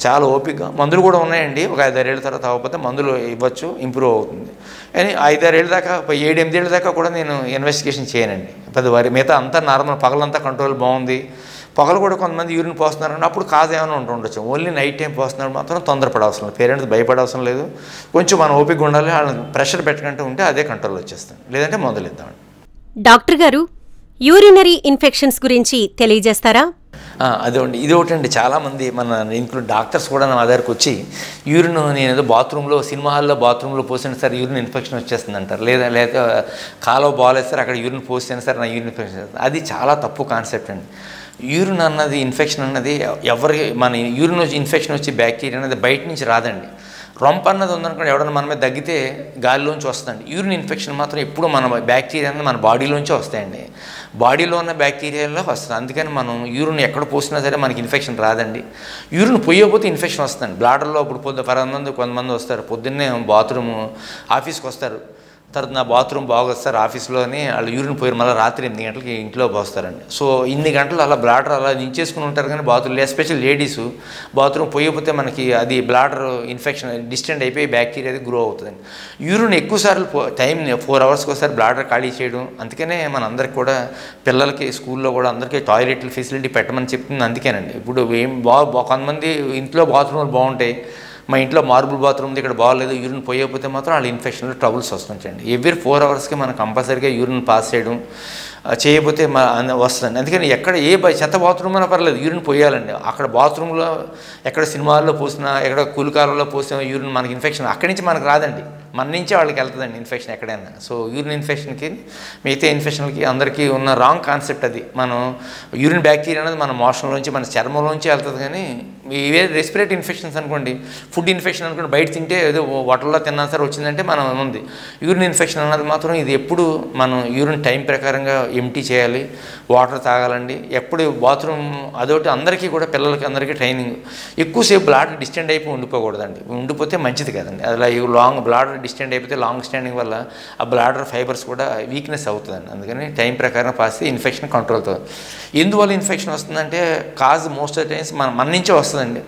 చాలా ఓపిక. మందులు కూడా ఉన్నాయండి, ఒక ఐదారేళ్ళ తర్వాత అవ్వకపోతే మందులు ఇవ్వచ్చు, ఇంప్రూవ్ అవుతుంది. కానీ ఐదారేళ్ళ దాకా ఏడు ఎనిమిదేళ్ళ దాకా కూడా నేను ఇన్వెస్టిగేషన్ చేయనండి. పెద్ద వారి మిగతా అంతా నార్మల్, పగలంతా కంట్రోల్ బాగుంది. పగలు కూడా కొంతమంది యూరిన్ పోస్తున్నారని అప్పుడు కాదు ఏమైనా ఉంటూ ఉండొచ్చు. ఓన్లీ నైట్ టైం పోస్తున్నారు మాత్రం తొందరపడవసరం లేదు, పేరెంట్స్ భయపడవసరం లేదు. కొంచెం మనం ఓపిక ఉండాలి, వాళ్ళని ప్రెషర్ పెట్టకంటూ ఉంటే అదే కంట్రోల్ వచ్చేస్తుంది, లేదంటే మందులు ఇద్దామండి. డాక్టర్ గారు, యూరినరీ ఇన్ఫెక్షన్స్ గురించి తెలియజేస్తారా? అదే అండి, ఇది ఒకటి అండి. చాలామంది మన ఇంక్లూడ్ డాక్టర్స్ కూడా నా దగ్గరకు వచ్చి యూరిన్ నేను ఏదో బాత్రూంలో, సినిమా హాల్లో బాత్రూంలో పోసిన సార్ యూరిన్ ఇన్ఫెక్షన్ వచ్చేస్తుంది అంటారు, లేదా లేదా కాలువ బాగాలేదు సార్ అక్కడ యూరిన్ పోసాను సార్ నా యూరిన్ ఇన్ఫెక్షన్. అది చాలా తప్పు కాన్సెప్ట్ అండి. యూరిన్ అన్నది, ఇన్ఫెక్షన్ అన్నది ఎవరి మన యూరిన్ వచ్చి ఇన్ఫెక్షన్ వచ్చి బ్యాక్టీరియా అనేది బయట నుంచి రాదండి. రొంప అన్నది ఉందనుకోండి, ఎవడన్నా మన మీద తగ్గితే గాలిలోంచి వస్తుందండి. యూరిన్ ఇన్ఫెక్షన్ మాత్రం ఎప్పుడు మన బ్యాక్టీరియా అనేది మన బాడీలోంచి వస్తాయండి, బాడీలో ఉన్న బ్యాక్టీరియాలో వస్తుంది. అందుకని మనం యూరిన్ ఎక్కడ పోసినా సరే మనకి ఇన్ఫెక్షన్ రాదండి. యూరిన్ పోయకపోతే ఇన్ఫెక్షన్ వస్తుంది. బ్లాడర్లో ఇప్పుడు పొద్దు పరమంది కొంతమంది వస్తారు, పొద్దున్నే బాత్రూమ్ ఆఫీస్కి వస్తారు, తర్వాత నా బాత్రూమ్ బాగొస్తారు ఆఫీస్లోని, వాళ్ళు యూరిన్ పోయి మళ్ళీ రాత్రి ఎనిమిది గంటలకి ఇంట్లో పోస్తారండి. సో ఇన్ని గంటలు అలా బ్లాడర్ అలా నించేసుకుని ఉంటారు. కానీ బాత్రూమ్, ఎస్పెషల్ లేడీస్ బాత్రూమ్ పోయకపోతే మనకి అది బ్లాడర్ ఇన్ఫెక్షన్ డిస్టెండ్ అయిపోయి బ్యాక్టీరియా అది గ్రో అవుతుందండి. యూరిన్ ఎక్కువసార్లు పో టైం ఫోర్ అవర్స్కి ఒకసారి బ్లాడర్ ఖాళీ చేయడం. అందుకనే మన అందరికి కూడా పిల్లలకి స్కూల్లో కూడా అందరికీ టాయిలెట్లు ఫెసిలిటీ పెట్టమని చెప్తుంది. అందుకేనండి ఇప్పుడు ఏం బా కొంతమంది ఇంట్లో బాత్రూమ్లు బాగుంటాయి, మా ఇంట్లో మార్బుల్ బాత్రూమ్ ఉంది, ఇక్కడ బాగాలేదు, యూరిన్ పోయకపోతే మాత్రం వాళ్ళ ఇన్ఫెక్షన్లో ట్రబుల్స్ వస్తుంటాయండి. ఎవ్రీ ఫోర్ అవర్స్కి మనం కంపల్సరీగా యూరిన్ పాస్ చేయడం చేయకపోతే మా వస్తుంది. అందుకని ఎక్కడ ఏ చెత్త బాత్రూమ్ అయినా పర్లేదు యూరిన్ పోయాలండి. అక్కడ బాత్రూంలో ఎక్కడ సినిమాల్లో పోసినా, ఎక్కడ కూలికాలలో పోసిన యూరిన్ మనకి ఇన్ఫెక్షన్ అక్కడి నుంచి మనకు రాదండి, మన నుంచే వాళ్ళకి వెళ్తుందండి ఇన్ఫెక్షన్ ఎక్కడైనా. సో యూరిన్ ఇన్ఫెక్షన్కి మిగతా ఇన్ఫెక్షన్కి అందరికీ ఉన్న రాంగ్ కాన్సెప్ట్ అది. మనం యూరిన్ బ్యాక్టీరియా అనేది మన మోషన్లోంచి, మన చర్మంలోంచి వెళ్తుంది. కానీ ఇవే రెస్పిరేటరీ ఇన్ఫెక్షన్స్ అనుకోండి, ఫుడ్ ఇన్ఫెక్షన్ అనుకోండి, బయట తింటే ఏదో వాటర్లో తిన్నా సరే వచ్చిందంటే మనం ఉంది. యూరిన్ ఇన్ఫెక్షన్ అన్నది మాత్రం ఇది ఎప్పుడు మనం యూరిన్ టైం ప్రకారంగా ఎంటీ చేయాలి, వాటర్ తాగాలండి. ఎప్పుడు బాత్రూమ్ అదొకటి అందరికీ కూడా, పిల్లలకి అందరికీ ట్రైనింగ్. ఎక్కువసేపు బ్లాడర్ డిస్టెండ్ అయిపోయి ఉండిపోకూడదండి, ఉండిపోతే మంచిది కదండి. అలా లాంగ్ బ్లాడర్ డిస్టెండ్ అయిపోతే లాంగ్ స్టాండింగ్ వల్ల ఆ బ్లాడర్ ఫైబర్స్ కూడా వీక్నెస్ అవుతుందండి. అందుకని టైం ప్రకారం పాస్తే ఇన్ఫెక్షన్ కంట్రోల్ అవుతుంది. ఎందువల్ల ఇన్ఫెక్షన్ వస్తుందంటే కాజ్ మోస్ట్ ఆఫ్ టైమ్స్ మన మన నుంచే వస్తుందండి.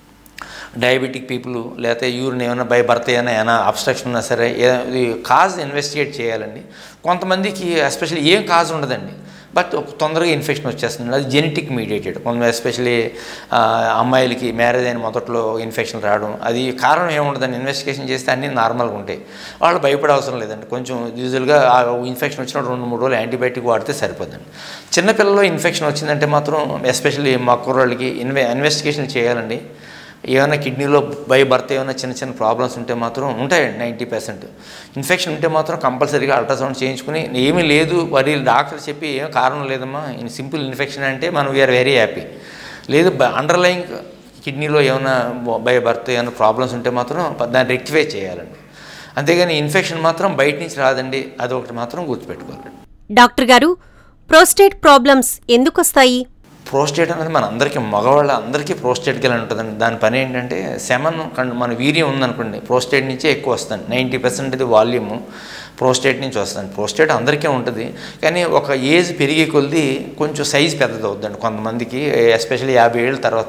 డయాబెటిక్ పీపుల్, లేకపోతే యూరిన్ ఏమైనా బై బర్త్ అయినా ఏమైనా అబ్స్ట్రక్షన్ ఉన్నా సరే కాజ్ ఇన్వెస్టిగేట్ చేయాలండి. కొంతమందికి ఎస్పెషల్లీ ఏం కాజ్ ఉండదండి, బట్ తొందరగా ఇన్ఫెక్షన్ వచ్చేస్తుంది, అది జెనెటిక్ మీడియేటెడ్. కొంత ఎస్పెషల్లీ అమ్మాయిలకి మ్యారేజ్ అయిన మొదట్లో ఇన్ఫెక్షన్ రావడం, అది కారణం ఏముండదండి. ఇన్వెస్టిగేషన్ చేస్తే అన్నీ నార్మల్గా ఉంటాయి, వాళ్ళు భయపడే అవసరం లేదండి. కొంచెం యూజువల్గా ఆ ఇన్ఫెక్షన్ వచ్చినప్పుడు రెండు మూడు రోజులు యాంటీబయాటిక్ వాడితే సరిపోదండి. చిన్నపిల్లల్లో ఇన్ఫెక్షన్ వచ్చిందంటే మాత్రం ఎస్పెషల్లీ మా కుర్రోళ్ళకి ఇన్వె ఇన్వెస్టిగేషన్ చేయాలండి. ఏమైనా కిడ్నీలో బై బర్త్ ఏమైనా చిన్న చిన్న ప్రాబ్లమ్స్ ఉంటే మాత్రం ఉంటాయండి. నైంటీ పర్సెంట్ ఇన్ఫెక్షన్ ఉంటే మాత్రం కంపల్సరీగా అల్ట్రాసౌండ్ చేయించుకుని, ఏమీ లేదు మరి డాక్టర్ చెప్పి ఏం కారణం లేదమ్మా, సింపుల్ ఇన్ఫెక్షన్ అంటే మనం వీఆర్ వెరీ హ్యాపీ. లేదు అండర్లయింగ్ కిడ్నీలో ఏమైనా బై బర్త్ ఏమైనా ప్రాబ్లమ్స్ ఉంటే మాత్రం దాన్ని రెక్టిఫై చేయాలండి. అంతేగాని ఇన్ఫెక్షన్ మాత్రం బయట నుంచి రాదండి, అదొకటి మాత్రం గుర్తుపెట్టుకోవాలండి. డాక్టర్ గారు, ప్రోస్టేట్ ప్రాబ్లమ్స్ ఎందుకు వస్తాయి? ప్రోస్టేట్ అనేది మన అందరికీ, మగవాళ్ళ అందరికీ ప్రోస్టేట్ గెల ఉంటుందండి. దాని పని ఏంటంటే సెమన్ మన వీర్యం ఉందనుకోండి, ప్రోస్టేట్ నుంచే ఎక్కువ వస్తుంది. నైంటీ పర్సెంట్ ఇది వాల్యూము ప్రోస్టేట్ నుంచి వస్తుంది. ప్రోస్టేట్ అందరికీ ఉంటుంది, కానీ ఒక ఏజ్ పెరిగే కొద్దీ కొంచెం సైజ్ పెద్దది అవుతుందండి కొంతమందికి. ఎస్పెషల్లీ యాభై ఏళ్ళ తర్వాత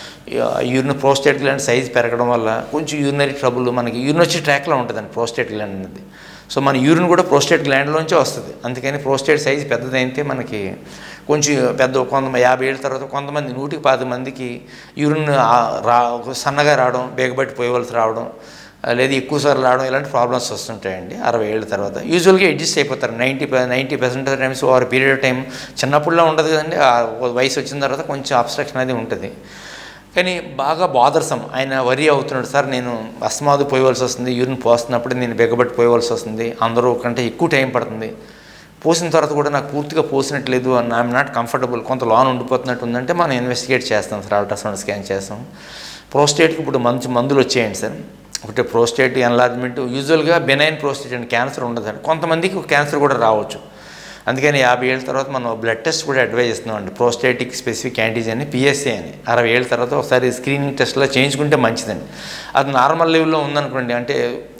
యూరిన్ ప్రోస్టేట్ గ్లాండ్ సైజ్ పెరగడం వల్ల కొంచెం యూరినరీ ట్రబుల్, మనకి యూరినరీ ట్రాక్లో ఉంటుందండి ప్రోస్టేట్ గ్లాండ్ అనేది. సో మన యూరిన్ కూడా ప్రోస్టేట్ గ్లాండ్లోంచే వస్తుంది. అందుకని ప్రోస్టేట్ సైజ్ పెద్దదైతే మనకి కొంచెం పెద్ద కొంత యాభై ఏళ్ళ తర్వాత కొంతమంది నూటికి పది మందికి యూరిన్ రా సన్నగా రావడం, బేగబట్టి పోయవలసి రావడం, లేదా ఎక్కువసార్లు రావడం, ఇలాంటి ప్రాబ్లమ్స్ వస్తుంటాయండి అరవై ఏళ్ళ తర్వాత. యూజువల్గా అడ్జస్ట్ అయిపోతారు. Ninety ninety percent of times over period of time. చిన్నప్పుడులో ఉండదు కదండి, ఆ వయసు వచ్చిన తర్వాత కొంచెం అబ్స్ట్రక్షన్ అది ఉంటుంది. కానీ బాగా బాదర్సం, ఆయన వరి అవుతున్నాడు, సార్ నేను అస్మాదు పోయవలసి వస్తుంది, యూరిన్ పోస్తున్నప్పుడు నేను బెగబట్టి పోయవలసి వస్తుంది, అందరూ కంటే ఎక్కువ టైం పడుతుంది, పోసిన తర్వాత కూడా నాకు పూర్తిగా పోసినట్లేదు, ఐఎమ్ నాట్ కంఫర్టబుల్, కొంత లోన్ ఉండిపోతున్నట్టు ఉందంటే మనం ఇన్వెస్టిగేట్ చేస్తాం సార్, అల్ట్రాసౌండ్ స్కాన్ చేస్తాం. ప్రోస్టేట్కి ఇప్పుడు మంచి మందులు వచ్చేయండి సార్. ఒకటి ప్రోస్టేట్ ఎన్లార్జ్మెంట్, యూజువల్గా బెనైన్ ప్రోస్టేట్ అండి, క్యాన్సర్ ఉండదండి. కొంతమందికి క్యాన్సర్ కూడా రావచ్చు. అందుకని యాభై ఏళ్ళ తర్వాత మనం బ్లడ్ టెస్ట్ కూడా అడ్వైజ్ చేస్తున్నాం అండి, ప్రోస్టేటిక్ స్పెసిఫిక్ యాంటీజెన్ అని, పిఎస్ఏ అని. అరవై ఏళ్ళ తర్వాత ఒకసారి స్క్రీనింగ్ టెస్ట్లో చేయించుకుంటే మంచిదండి. అది నార్మల్ లెవెల్లో ఉందనుకోండి, అంటే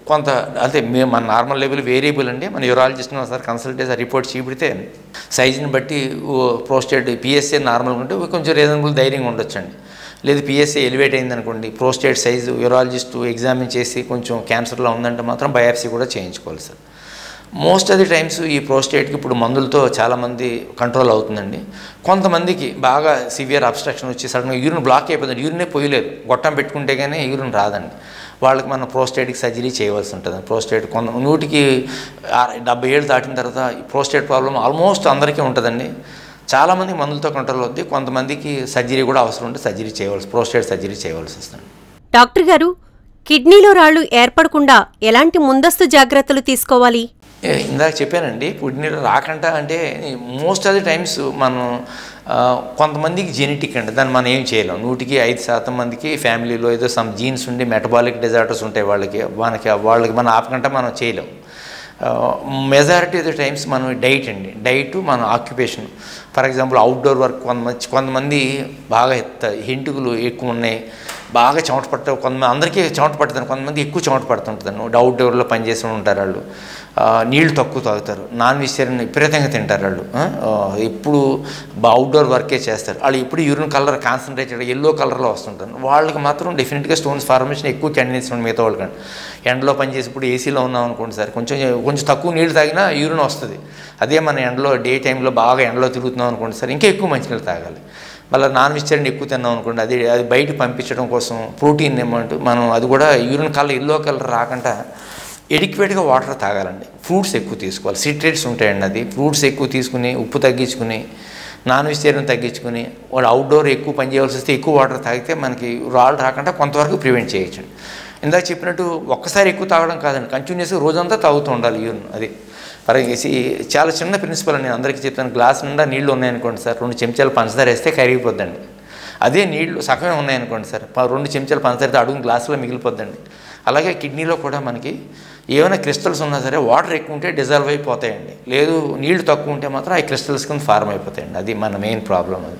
కొంత అంటే మేము మన నార్మల్ లెవెల్ వేరియబుల్ అండి. మన యూరాలజిస్ట్ని ఒకసారి కన్సల్ట్ చేసి రిపోర్ట్ చూపితే సైజుని బట్టి ప్రోస్టేట్ పిఎస్ఏ నార్మల్గా ఉంటే కొంచెం రీజనబుల్ ధైర్యంగా ఉండొచ్చండి. లేదు పిఎస్ఏ ఎలివేట్ అయిందనుకోండి, ప్రోస్టేట్ సైజు యూరాలజిస్ట్ ఎగ్జామిన్ చేసి కొంచెం క్యాన్సర్లో ఉందంటే మాత్రం బయాప్సీ కూడా చేయించుకోవాలి sir. Most of the times ఈ ప్రోస్టేట్కి ఇప్పుడు మందులతో చాలామంది కంట్రోల్ అవుతుందండి. కొంతమందికి బాగా సివియర్ అబ్స్ట్రక్షన్ వచ్చి సడన్గా యూరిన్ బ్లాక్ అయిపోతుంది, యూరినే పోయలేదు, గొట్టం పెట్టుకుంటే కానీ యూరిన్ రాదండి. వాళ్ళకి మనం ప్రోస్టేట్కి సర్జరీ చేయవలసి ఉంటుంది. ప్రోస్టేట్ కొంత నూటికి డెబ్బై ఏళ్ళు దాటిన తర్వాత ప్రోస్టేట్ ప్రాబ్లం ఆల్మోస్ట్ అందరికీ ఉంటుందండి. చాలామంది మందులతో కంట్రోల్ అవుద్ది, కొంతమందికి సర్జరీ కూడా అవసరం ఉంటే సర్జరీ చేయవలసి ప్రోస్టేట్ సర్జరీ చేయవలసి వస్తుంది. డాక్టర్ గారు, కిడ్నీలో రాళ్లు ఏర్పడకుండా ఎలాంటి ముందస్తు జాగ్రత్తలు తీసుకోవాలి? ఇందాక చెప్పానండి, కిడ్నీలో రాకుండా అంటే మోస్ట్ ఆఫ్ ది టైమ్స్ మనం కొంతమందికి జెనెటిక్ అండి, దాన్ని మనం ఏం చేయలేం. నూటికి ఐదు శాతం మందికి ఫ్యామిలీలో ఏదో సమ్ జీన్స్ ఉండి మెటబాలిక్ డిజార్డర్స్ ఉంటాయి వాళ్ళకి, మనకి వాళ్ళకి మనం ఆపకుండా మనం చేయలేం. మెజారిటీ ఆఫ్ ద టైమ్స్ మనం డైట్ అండి, డైట్ మన occupation. For example outdoor work కొంతమంది కొంతమంది బాగా హెంటుకలు ఎక్కువ ఉన్నాయి, బాగా చెమట పట్ట కొంతమంది అందరికీ చెమట పడుతుంది, కొంతమంది ఎక్కువ చెమట పడుతుంటుంది. అవుట్డోర్లో పనిచేస్తూ ఉంటారు వాళ్ళు, నీళ్లు తక్కువ తాగుతారు, నాన్ వెజిటేరియన్ విపరీతంగా తింటారు వాళ్ళు, ఎప్పుడు అవుట్డోర్ వర్కే చేస్తారు వాళ్ళు, ఎప్పుడు యూరిన్ కలర్ కాన్సన్ట్రేటెడ్ ఎల్లో కలర్లో వస్తుంటారు. వాళ్ళకి మాత్రం డెఫినెట్గా స్టోన్స్ ఫార్మేషన్ ఎక్కువ టెండెన్సీ ఉంది మిగతా వాళ్ళకండి. ఎండలో పనిచేసి ఇప్పుడు ఏసీలో ఉన్నాం అనుకోండి సార్, కొంచెం కొంచెం తక్కువ నీళ్ళు తాగినా యూరిన్ వస్తుంది. అదే మన ఎండలో డే టైంలో బాగా ఎండలో తిరుగుతున్నాం అనుకోండి సార్, ఇంకా ఎక్కువ మంచినీళ్ళు తాగాలి. మళ్ళీ నాన్ వెజిటేరియన్ ఎక్కువ తిన్నాం అనుకోండి, అది అది బయట పంపించడం కోసం ప్రోటీన్ అమౌంట్ మనం అది కూడా యూరిన్ కలర్ ఎల్లో కలర్ రాకుండా ఎడిక్వేట్గా వాటర్ తాగాలండి. ఫ్రూట్స్ ఎక్కువ తీసుకోవాలి, సిట్రేట్స్ ఉంటాయండి, అది ఫ్రూట్స్ ఎక్కువ తీసుకుని ఉప్పు తగ్గించుకుని నాన్ వెజిటేరియన్ తగ్గించుకుని వాడు అవుట్డోర్ ఎక్కువ పని చేయవలసి వస్తే ఎక్కువ వాటర్ తాగితే మనకి రాళ్ళు రాకుండా కొంతవరకు ప్రివెంట్ చేయొచ్చు. ఇందాక చెప్పినట్టు ఒక్కసారి ఎక్కువ తాగడం కాదండి, కంటిన్యూస్గా రోజంతా తాగుతూ ఉండాలి యూరిన్. అది పరగేసి చాలా చిన్న ప్రిన్సిపల్ నేను అందరికీ చెప్తాను. గ్లాస్ నిండా నీళ్ళు ఉన్నాయనుకోండి సార్, రెండు చెంచాలు పంచదార వేస్తే కరిగిపోద్దండి. అదే నీళ్లు సగమే ఉన్నాయనుకోండి సార్, రెండు చెంచాలు పంచదార అడుగు గ్లాసులో మిగిలిపోద్దండి. అలాగే కిడ్నీలో కూడా మనకి ఏమైనా క్రిస్టల్స్ ఉన్నా సరే వాటర్ ఎక్కువ ఉంటే డిజాల్వ్ అయిపోతాయండి, లేదు నీళ్లు తక్కువ ఉంటే మాత్రం ఆ క్రిస్టల్స్ కింద ఫార్మ్ అయిపోతాయండి. అది మన మెయిన్ ప్రాబ్లం. అది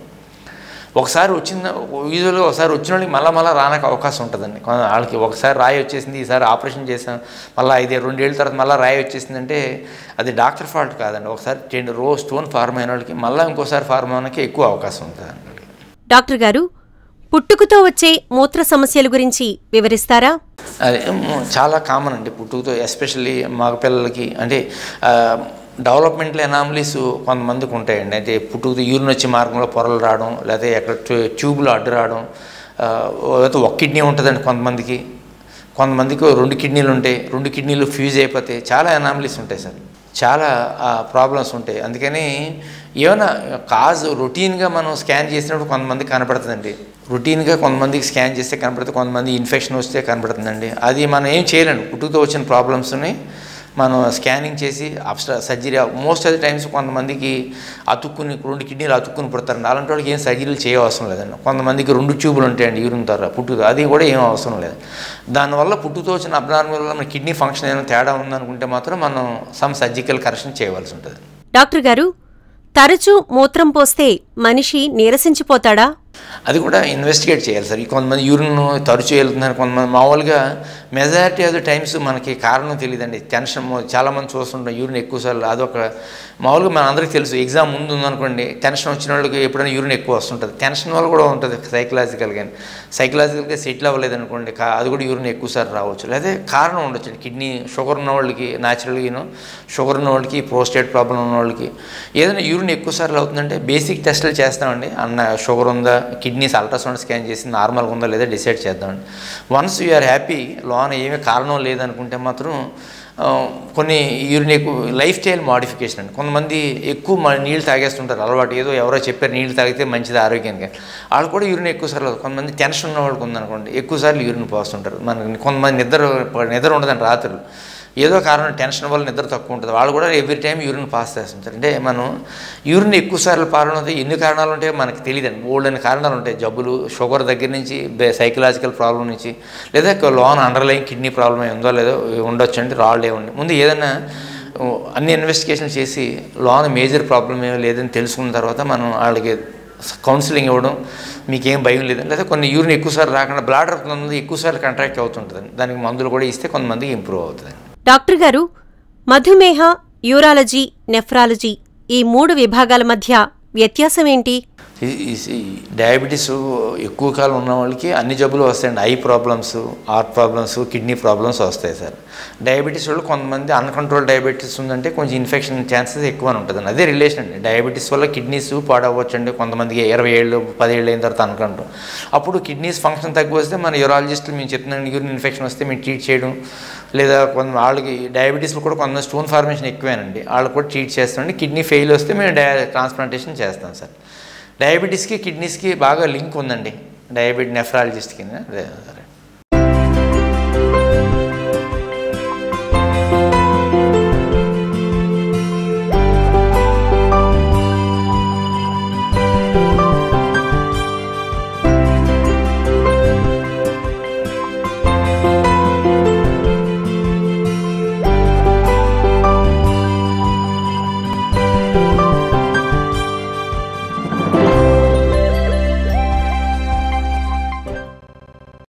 ఒకసారి వచ్చిన యూజువల్గా ఒకసారి వచ్చిన వాళ్ళకి మళ్ళీ మళ్ళీ రానక అవకాశం ఉంటుందండి. వాళ్ళకి ఒకసారి రాయి వచ్చేసింది, ఈసారి ఆపరేషన్ చేసాం, మళ్ళీ ఐదు రెండేళ్ళ తర్వాత మళ్ళీ రాయి వచ్చేసిందంటే అది డాక్టర్ ఫాల్ట్ కాదండి. ఒకసారి టెన్ రో స్టోన్ ఫార్మ్ అయిన వాళ్ళకి మళ్ళీ ఇంకోసారి ఫార్మ్ అవడానికి ఎక్కువ అవకాశం ఉంటుందండి. డాక్టర్ గారు, పుట్టుకతో వచ్చే మూత్ర సమస్యల గురించి వివరిస్తారా? అదే చాలా కామన్ అండి పుట్టుకతో, ఎస్పెషల్లీ మగపిల్లలకి. అంటే డెవలప్మెంటల్ ఎనామలీస్ కొంతమందికి ఉంటాయండి. అంటే పుట్టుకతో యూరిన్ వచ్చే మార్గంలో పొరలు రావడం, లేకపోతే ఎక్కడ ట్యూబ్లో అడ్డు రావడం, లేకపోతే ఒక కిడ్నీ ఉంటుందండి కొంతమందికి, కొంతమందికి రెండు కిడ్నీలు ఉంటాయి, రెండు కిడ్నీలు ఫ్యూజ్ అయిపోతాయి. చాలా ఎనామలీస్ ఉంటాయి సార్, చాలా ప్రాబ్లమ్స్ ఉంటాయి. అందుకని ఏమైనా కాజ్ రొటీన్గా మనం స్కాన్ చేసినప్పుడు కొంతమందికి కనపడుతుందండి, రొటీన్గా కొంతమందికి స్కాన్ చేస్తే కనపడుతుంది, కొంతమంది ఇన్ఫెక్షన్ వస్తే కనపడుతుందండి. అది మనం ఏం చేయలేండి, పుట్టుకతో వచ్చిన ప్రాబ్లమ్స్ని మనం స్కానింగ్ చేసి అబ్స్ట్రా surgery most of the times కొంతమందికి అతుక్కుని రెండు కిడ్నీలు అతుక్కుని పుడతారండి, అలాంటి వాళ్ళకి ఏం సర్జరీలు చేయవసరం లేదండి. కొంతమందికి రెండు ట్యూబులు ఉంటాయండి యూరిన్ ద్వారా పుట్టుతో, అది కూడా ఏం అవసరం లేదు. దానివల్ల పుట్టుతో వచ్చిన అబ్నార్మల్ వల్ల మన కిడ్నీ ఫంక్షన్ ఏమైనా తేడా ఉందనుకుంటే మాత్రం మనం సమ్ సర్జికల్ కరెక్షన్ చేయవలసి ఉంటుంది. డాక్టర్ గారు, తరచూ మూత్రం పోస్తే మనిషి నీరసించిపోతాడా? అది కూడా ఇన్వెస్టిగేట్ చేయాలి సార్. కొంతమంది యూరిన్ తరచూ వెళ్తున్నారు, కొంతమంది మామూలుగా మెజారిటీ ఆఫ్ ద టైమ్స్ మనకి కారణం తెలియదండి. టెన్షన్ చాలామంది చూస్తుంటాం యూరిన్ ఎక్కువసార్లు, అదొక మామూలుగా మన అందరికీ తెలుసు. ఎగ్జామ్ ముందు ఉందనుకోండి, టెన్షన్ వచ్చిన వాళ్ళకి ఎప్పుడైనా యూరిన్ ఎక్కువ వస్తుంటుంది, టెన్షన్ వల్ల కూడా ఉంటుంది సైకలాజికల్గా. సైకలాజికల్గా సెటిల్ అవ్వలేదనుకోండి, అది కూడా యూరిన్ ఎక్కువసార్లు రావచ్చు. లేదా కారణం ఉండొచ్చు, కిడ్నీ షుగర్ ఉన్న వాళ్ళకి, న్యాచురల్గా షుగర్ ఉన్న వాళ్ళకి, ప్రోస్టేట్ ప్రాబ్లం ఉన్న వాళ్ళకి ఏదైనా యూరిన్ ఎక్కువసార్లు అవుతుందంటే బేసిక్ టెస్టులు చేస్తామండి. అన్న షుగర్ ఉందా, కిడ్నీస్ అల్ట్రాసౌండ్ స్కాన్ చేసి నార్మల్గా ఉందా లేదా డిసైడ్ చేద్దామండి. వన్స్ యూఆర్ హ్యాపీ, లోన ఏమీ కారణం లేదనుకుంటే మాత్రం కొన్ని యూరిన్ ఎక్కువ లైఫ్ స్టైల్ మోడిఫికేషన్ అండి. కొంతమంది ఎక్కువ నీళ్ళు తాగేస్తుంటారు అలవాటు, ఏదో ఎవరో చెప్పారు నీళ్ళు తాగితే మంచిది ఆరోగ్యానికి, వాళ్ళు కూడా యూరిన్ ఎక్కువసార్లు. కొంతమంది టెన్షన్ ఉన్న వాళ్ళకి ఉందనుకోండి ఎక్కువసార్లు యూరిన్ పోస్తుంటారు. మనకి కొంతమంది నిద్ర నిద్ర ఉండదండి రాత్రులు, ఏదో కారణం టెన్షన్ వల్ల నిద్ర తక్కువ ఉంటుంది, వాళ్ళు కూడా ఎవ్రీ టైం యూరిన్ పాస్ చేస్తుంటారు. అంటే మనం యూరిన్ ఎక్కువసార్లు పారడం అవుతాయి, ఎన్ని కారణాలు ఉంటాయో మనకి తెలియదండి. బోల్డ్ అనే కారణాలు ఉంటాయి, జబ్బులు షుగర్ దగ్గర నుంచి సైకలాజికల్ ప్రాబ్లం నుంచి, లేదా లోన్ అండర్లైన్ కిడ్నీ ప్రాబ్లం ఉందో లేదో ఉండొచ్చు అండి, రాళ్ళు ఏముంది. ముందు ఏదైనా అన్ని ఇన్వెస్టిగేషన్ చేసి లోన్ మేజర్ ప్రాబ్లం ఏమో లేదని తెలుసుకున్న తర్వాత మనం వాళ్ళకి కౌన్సిలింగ్ ఇవ్వడం, మీకేం భయం లేదండి, లేదా కొన్ని యూరిన్ ఎక్కువసార్లు రాకుండా బ్లాడర్ కొంతమంది ఎక్కువసార్లు కంట్రాక్ట్ అవుతుంటుందండి, దానికి మందులు కూడా ఇస్తే కొంతమందికి ఇంప్రూవ్ అవుతుందండి. డాక్టర్ గారు, మధుమేహ, యూరాలజీ, నెఫ్రాలజీ ఈ మూడు విభాగాల మధ్య వ్యత్యాసం ఏంటి? డయాబెటీస్ ఎక్కువ కాలం ఉన్న వాళ్ళకి అన్ని జబ్బులు వస్తాయండి. Eye problems, heart problems, kidney problems వస్తాయి సార్. డయాబెటీస్ వాళ్ళు కొంతమంది అన్కంట్రోల్ డయాబెటీస్ ఉందంటే కొంచెం ఇన్ఫెక్షన్ ఛాన్సెస్ ఎక్కువ ఉంటుందండి. అదే రిలేషన్ అండి. డయాబెటీస్ వల్ల కిడ్నీస్ పాడవచ్చండి, కొంతమందికి ఇరవై ఏళ్ళు పదేళ్ళు అయిన తర్వాత అనుకుంటాం. అప్పుడు కిడ్నీస్ ఫంక్షన్ తక్కువ వస్తే మన యూరాలజిస్టులు మేము చెప్తున్నాం, యూరిన్ ఇన్ఫెక్షన్ వస్తే మేము ట్రీట్ చేయడం, లేదా కొంత వాళ్ళకి డయాబెటీస్లో కూడా కొంత స్టోన్ ఫార్మేషన్ ఎక్కువేనండి, వాళ్ళకి కూడా ట్రీట్ చేస్తామండి. కిడ్నీ ఫెయిల్ వస్తే మేము డయా ట్రాన్స్ప్లాంటేషన్ చేస్తాం సార్. డయాబెటీస్కి కిడ్నీస్కి బాగా లింక్ ఉందండి, డయాబెటీ నెఫ్రాలజిస్ట్కి.